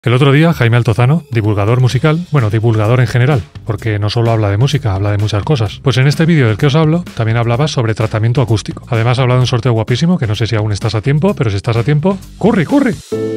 El otro día, Jaime Altozano, divulgador musical, bueno, divulgador en general, porque no solo habla de música, habla de muchas cosas. Pues en este vídeo del que os hablo, también hablaba sobre tratamiento acústico. Además, ha hablado de un sorteo guapísimo, que no sé si aún estás a tiempo, pero si estás a tiempo, ¡corre, corre!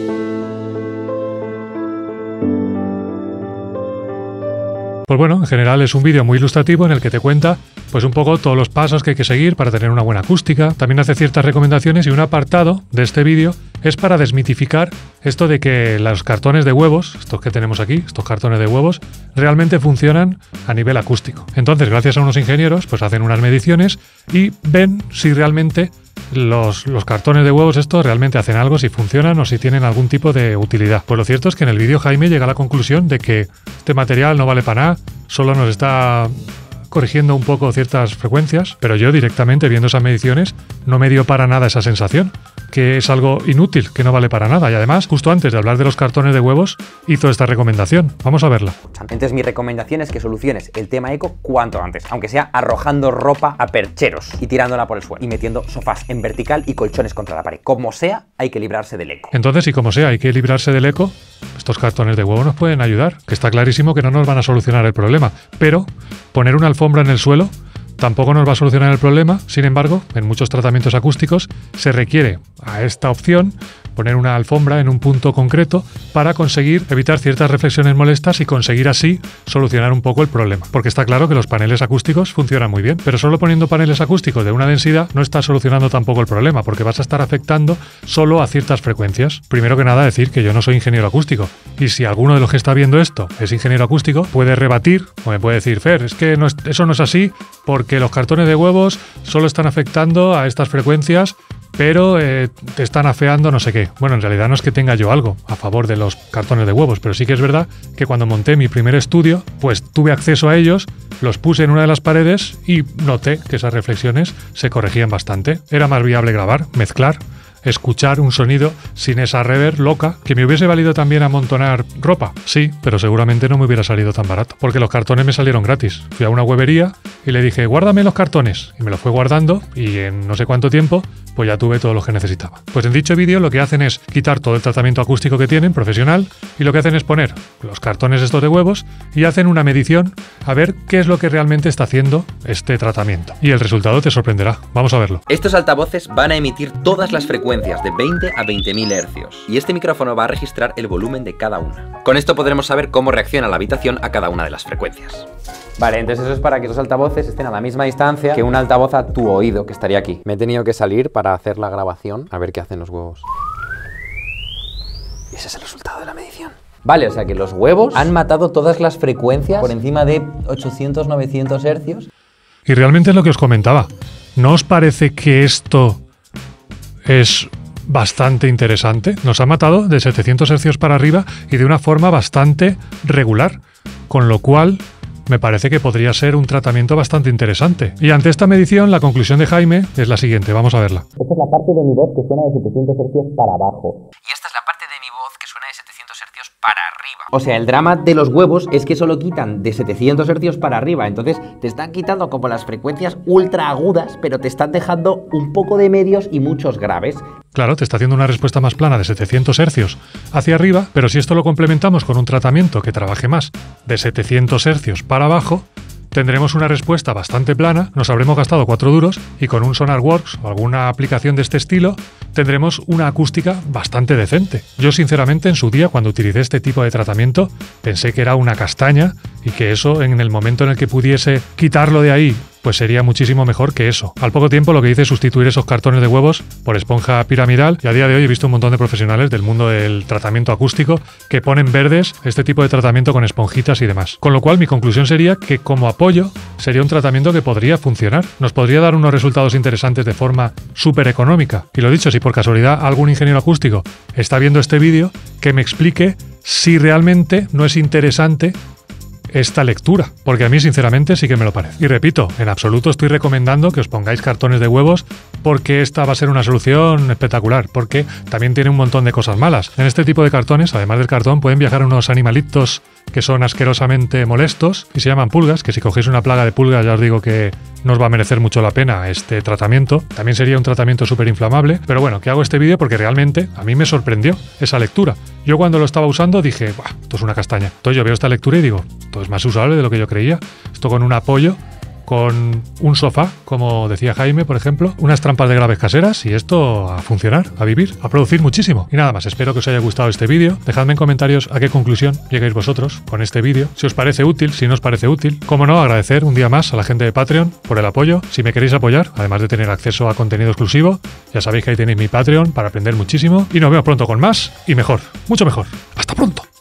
Pues bueno, en general es un vídeo muy ilustrativo en el que te cuenta pues un poco todos los pasos que hay que seguir para tener una buena acústica. También hace ciertas recomendaciones y un apartado de este vídeo es para desmitificar esto de que los cartones de huevos, estos que tenemos aquí, estos cartones de huevos, realmente funcionan a nivel acústico. Entonces, gracias a unos ingenieros, pues hacen unas mediciones y ven si realmente los cartones de huevos estos realmente hacen algo, si funcionan o si tienen algún tipo de utilidad. Pues lo cierto es que en el vídeo Jaime llega a la conclusión de que este material no vale para nada, solo nos está corrigiendo un poco ciertas frecuencias, pero yo directamente viendo esas mediciones no me dio para nada esa sensación, que es algo inútil, que no vale para nada. Y además, justo antes de hablar de los cartones de huevos, hizo esta recomendación. Vamos a verla. Entonces mi recomendación es que soluciones el tema eco cuanto antes, aunque sea arrojando ropa a percheros y tirándola por el suelo y metiendo sofás en vertical y colchones contra la pared. Como sea, hay que librarse del eco. Entonces, y como sea, hay que librarse del eco, estos cartones de huevo nos pueden ayudar, que está clarísimo que no nos van a solucionar el problema, pero poner una alfombra en el suelo tampoco nos va a solucionar el problema. Sin embargo, en muchos tratamientos acústicos se requiere a esta opción poner una alfombra en un punto concreto para conseguir evitar ciertas reflexiones molestas y conseguir así solucionar un poco el problema. Porque está claro que los paneles acústicos funcionan muy bien, pero solo poniendo paneles acústicos de una densidad no está solucionando tampoco el problema, porque vas a estar afectando solo a ciertas frecuencias. Primero que nada decir que yo no soy ingeniero acústico, y si alguno de los que está viendo esto es ingeniero acústico, puede rebatir o me puede decir: Fer, es que eso no es así, porque los cartones de huevos solo están afectando a estas frecuencias, pero te están afeando no sé qué. Bueno, en realidad no es que tenga yo algo a favor de los cartones de huevos, pero sí que es verdad que cuando monté mi primer estudio, pues tuve acceso a ellos, los puse en una de las paredes y noté que esas reflexiones se corregían bastante. Era más viable grabar, mezclar, escuchar un sonido sin esa reverb loca. ¿Que me hubiese valido también amontonar ropa? Sí, pero seguramente no me hubiera salido tan barato, porque los cartones me salieron gratis. Fui a una huevería y le dije: guárdame los cartones, y me los fue guardando, y en no sé cuánto tiempo pues ya tuve todo lo que necesitaba. Pues en dicho vídeo lo que hacen es quitar todo el tratamiento acústico que tienen, profesional, y lo que hacen es poner los cartones estos de huevos y hacen una medición a ver qué es lo que realmente está haciendo este tratamiento. Y el resultado te sorprenderá. Vamos a verlo. Estos altavoces van a emitir todas las frecuencias de 20 a 20.000 hercios y este micrófono va a registrar el volumen de cada una. Con esto podremos saber cómo reacciona la habitación a cada una de las frecuencias. Vale, entonces eso es para que los altavoces estén a la misma distancia que un altavoz a tu oído, que estaría aquí. Me he tenido que salir para hacer la grabación, a ver qué hacen los huevos. Y ese es el resultado de la medición. Vale, o sea que los huevos han matado todas las frecuencias por encima de 800-900 hercios. Y realmente es lo que os comentaba. ¿No os parece que esto es bastante interesante? Nos ha matado de 700 hercios para arriba y de una forma bastante regular, con lo cual me parece que podría ser un tratamiento bastante interesante. Y ante esta medición, la conclusión de Jaime es la siguiente. Vamos a verla. Esta es la parte de mi voz que suena de 700 hercios para abajo. Y esta es la parte de mi voz que suena de 700 hercios para arriba. O sea, el drama de los huevos es que solo quitan de 700 hercios para arriba. Entonces te están quitando como las frecuencias ultra agudas, pero te están dejando un poco de medios y muchos graves. Claro, te está haciendo una respuesta más plana de 700 hercios hacia arriba, pero si esto lo complementamos con un tratamiento que trabaje más de 700 hercios para abajo, tendremos una respuesta bastante plana, nos habremos gastado 4 duros y con un SonarWorks o alguna aplicación de este estilo tendremos una acústica bastante decente. Yo sinceramente en su día, cuando utilicé este tipo de tratamiento, pensé que era una castaña y que eso, en el momento en el que pudiese quitarlo de ahí, pues sería muchísimo mejor que eso. Al poco tiempo lo que hice es sustituir esos cartones de huevos por esponja piramidal, y a día de hoy he visto un montón de profesionales del mundo del tratamiento acústico que ponen verdes este tipo de tratamiento con esponjitas y demás. Con lo cual mi conclusión sería que como apoyo sería un tratamiento que podría funcionar. Nos podría dar unos resultados interesantes de forma súper económica. Y lo dicho, si por casualidad algún ingeniero acústico está viendo este vídeo, que me explique si realmente no es interesante esta lectura, porque a mí sinceramente sí que me lo parece. Y repito, en absoluto estoy recomendando que os pongáis cartones de huevos porque esta va a ser una solución espectacular, porque también tiene un montón de cosas malas. En este tipo de cartones, además del cartón, pueden viajar unos animalitos que son asquerosamente molestos y se llaman pulgas, que si cogéis una plaga de pulgas ya os digo que no os va a merecer mucho la pena este tratamiento. También sería un tratamiento súper inflamable, pero bueno, que hago este vídeo porque realmente a mí me sorprendió esa lectura. Yo cuando lo estaba usando dije, ¡buah! Esto es una castaña. Entonces yo veo esta lectura y digo, esto es más usable de lo que yo creía. Esto con un apoyo, con un sofá, como decía Jaime, por ejemplo, unas trampas de graves caseras y esto a funcionar, a vivir, a producir muchísimo. Y nada más, espero que os haya gustado este vídeo. Dejadme en comentarios a qué conclusión llegáis vosotros con este vídeo, si os parece útil, si no os parece útil. Como no, agradecer un día más a la gente de Patreon por el apoyo. Si me queréis apoyar, además de tener acceso a contenido exclusivo, ya sabéis que ahí tenéis mi Patreon para aprender muchísimo. Y nos vemos pronto con más y mejor, mucho mejor. ¡Hasta pronto!